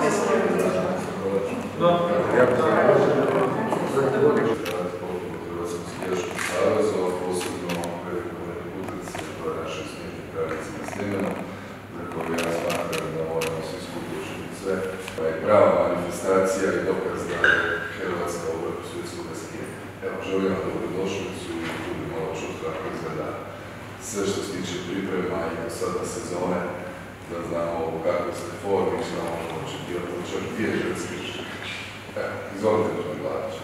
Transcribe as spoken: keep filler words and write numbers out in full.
Hrvatskog skijaškog saveza, posebno prekovremeni putnici, to je naša smijeni tradicija na snimljeno, za koju ja smatram da moramo svi skupi učiniti sve. To je prava manifestacija i dokaz da je Hrvatska u vrhu svjetskog skijanja. Evo, želim vam dobrodošlicu i ljudi malo čuti kako izgleda sve što se tiče priprema i sada sezone, da znamo kakve ste formi, što nam možemo očekivati, čak dvije hrvatske. Evo, izvolite, Željko.